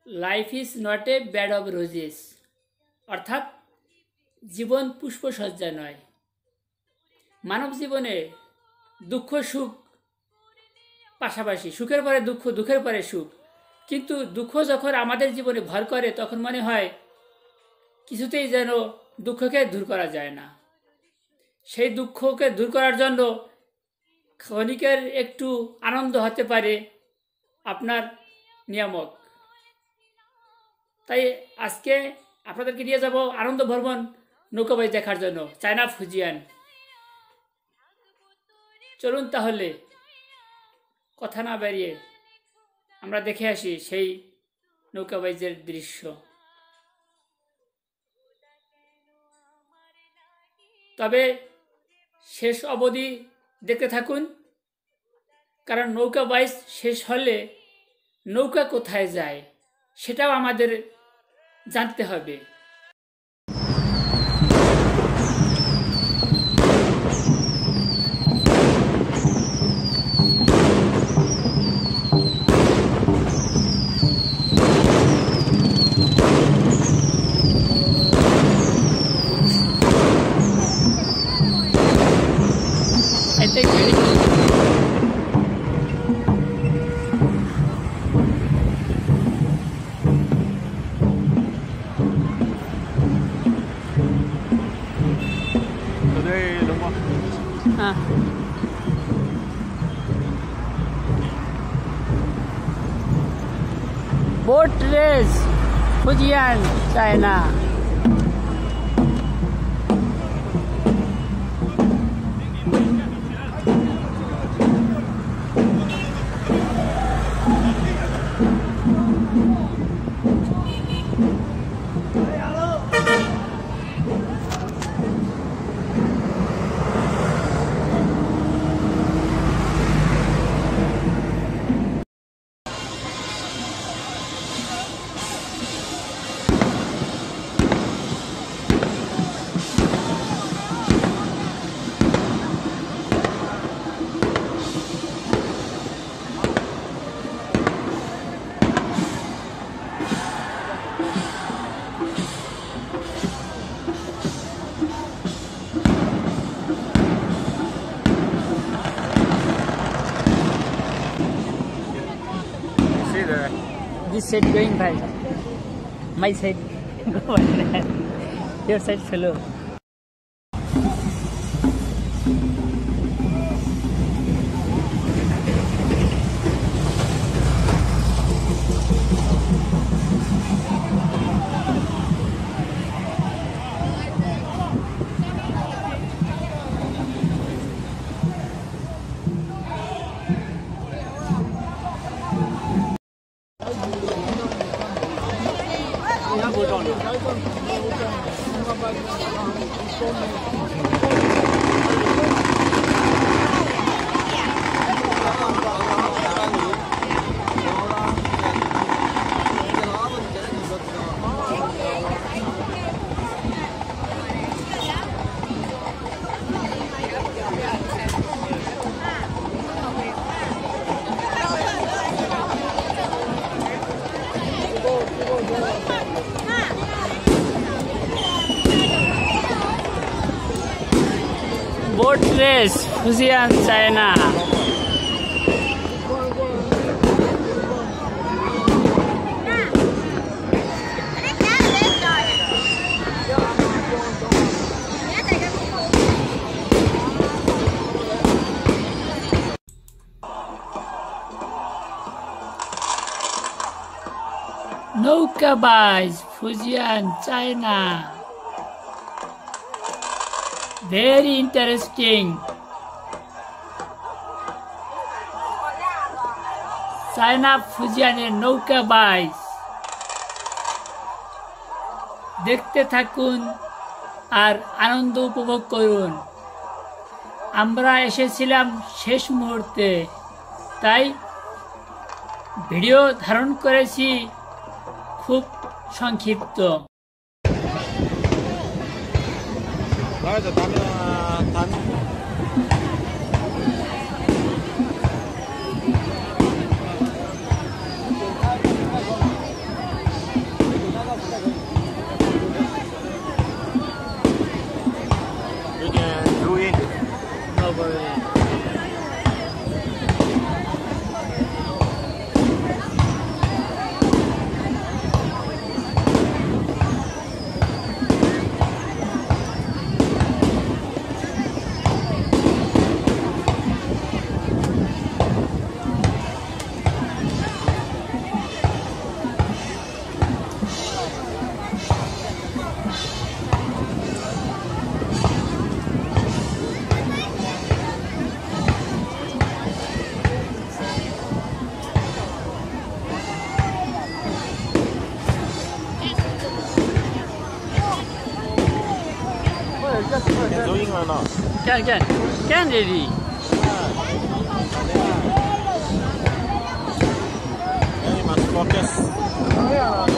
Life is not a bed of roses, অর্থাৎ জীবন পুষ্পসজ্জা নয়। মানব জীবনে দুঃখ সুখ পাশাপাশি, সুখের পরে দুঃখ, দুঃখের পরে সুখ। কিন্তু দুঃখ যখন আমাদের জীবনে ভর করে তখন মনে হয় কিছুতেই যেন দুঃখকে দূর করা যায় না। সেই দুঃখকে দূর করার জন্য ক্ষণিকের একটু আনন্দ হতে পারে আপনার নিয়ামক। তাই আজকে আপনাদেরকে নিয়ে যাব আনন্দ ভ্রমণ নৌকাবাই দেখার জন্য, চায়না ফুজিয়ান। চলুন তাহলে কথা না বেরিয়ে আমরা দেখে আসি সেই নৌকাবাইজের দৃশ্য। তবে শেষ অবধি দেখতে থাকুন, কারণ নৌকা বাইচ শেষ হলে নৌকা কোথায় যায় সেটাও আমাদের জানতে হবে। Boat race, Fujian, China. This side going right, my side your side slow. Boat race, Xi'an, China. Nauka Bais, Fujian, China. Very interesting. China Fujiaনের নৌকা বাইচ দেখতে থাকুন আর আনন্দ উপভোগ করুন। আমরা এসেছিলাম শেষ মুহূর্তে, তাই ভিডিও ধারণ করেছি খুব সংক্ষিপ্ত। Enjoying or not? Can really. Very much focus.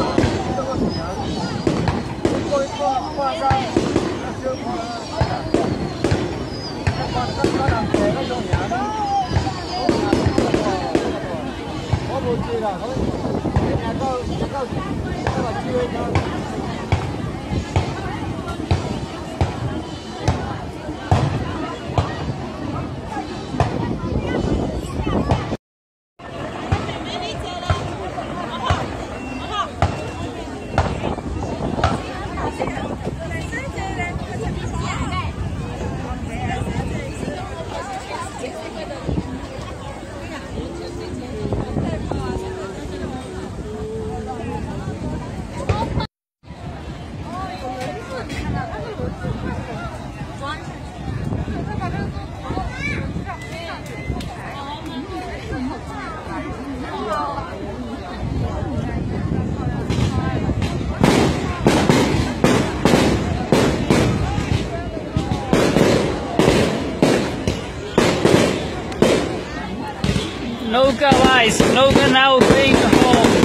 Nauka guys, Nauka now going home.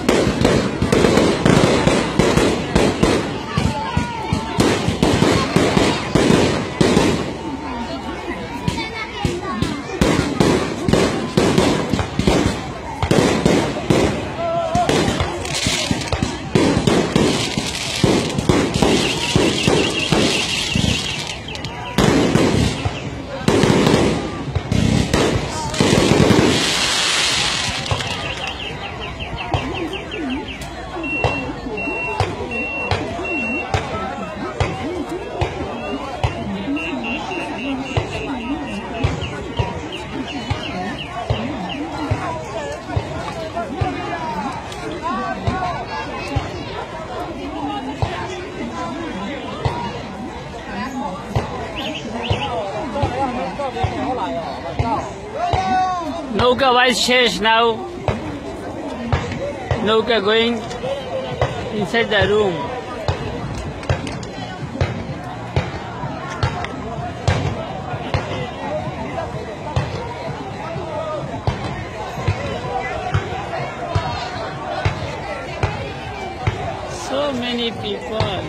Nauka vice chairs now. Nauka going inside the room. So many people.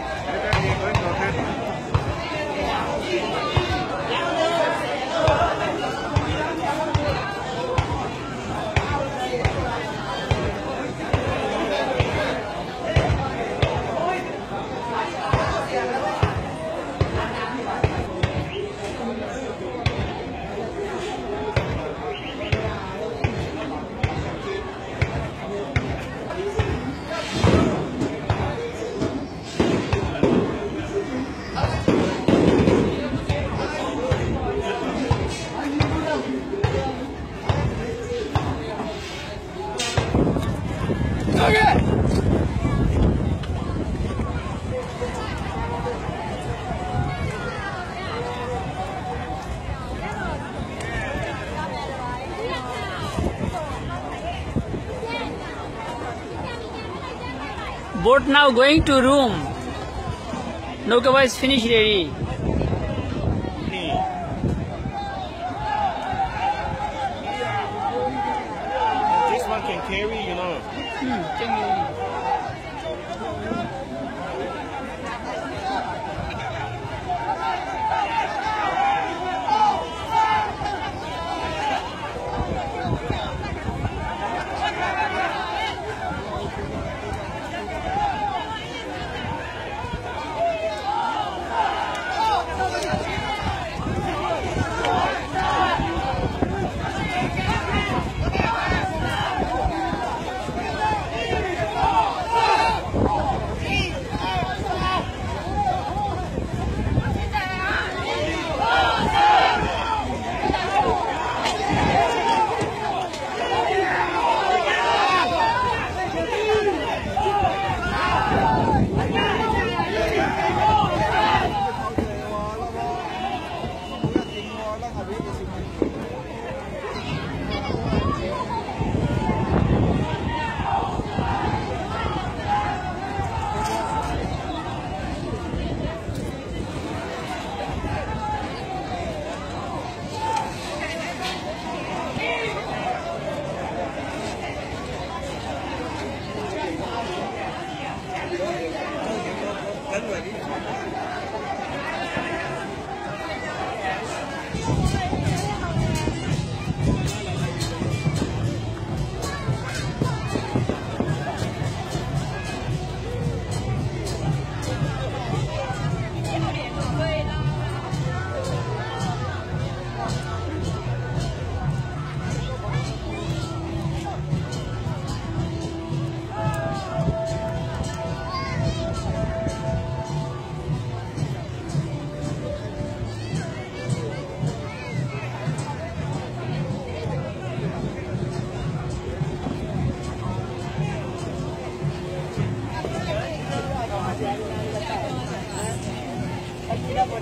Boat now going to room. Nauka is finished ready. This one can carry, you know.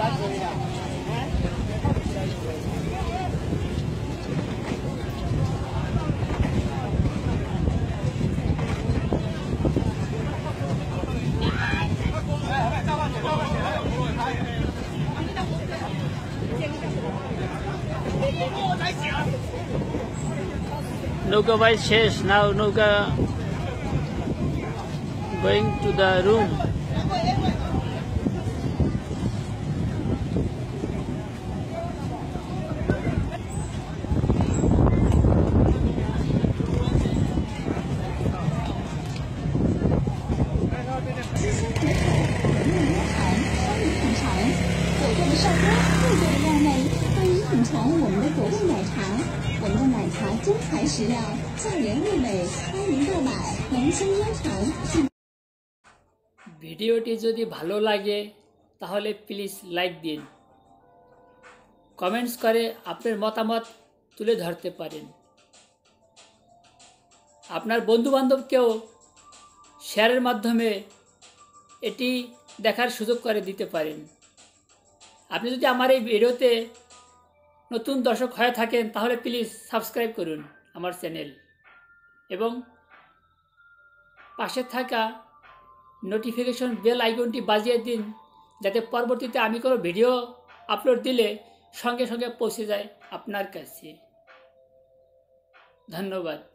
নৌকা ভাই শেষ নাও নৌকা going to the room. ভিডিওটি যদি ভালো লাগে তাহলে please like দিন, কমেন্টস করে আপনার মতামত তুলে ধরতে পারেন, আপনার বন্ধুবান্ধবকেও শেয়ারের মাধ্যমে এটি দেখার সুযোগ করে দিতে পারেন। আপনি যদি আমার এই ভিডিওতে নতুন দর্শক হয়ে থাকেন তাহলে প্লিজ সাবস্ক্রাইব করুন আমার চ্যানেল এবং পাশে থাকা নোটিফিকেশন বেল আইকনটি বাজিয়ে দিন, যাতে পরবর্তীতে আমি কোনো ভিডিও আপলোড দিলে সঙ্গে সঙ্গে পৌঁছে যায় আপনার কাছে। ধন্যবাদ।